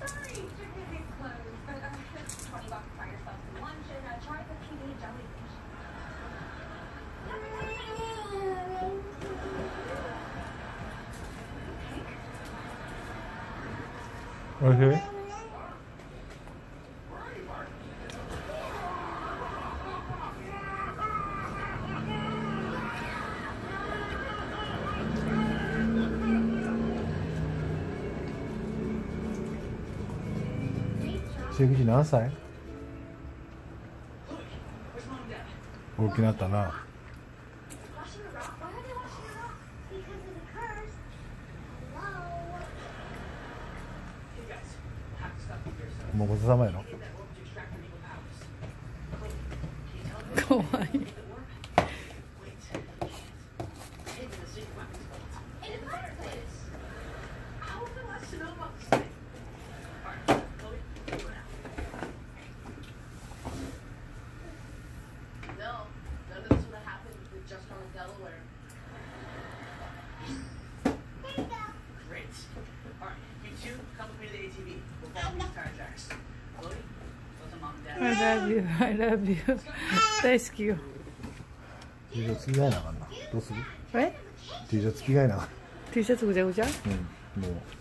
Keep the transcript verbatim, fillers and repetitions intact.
Okay.関口何歳？大きくなったな。もうごちそうさまやろ。 かわいい。I love you, I love you. 大好きよ。 T シャツ着替えなあかんな。どうする？ え？ T シャツ着替えなあかん。 T シャツぐちゃぐちゃ？ うん、もう。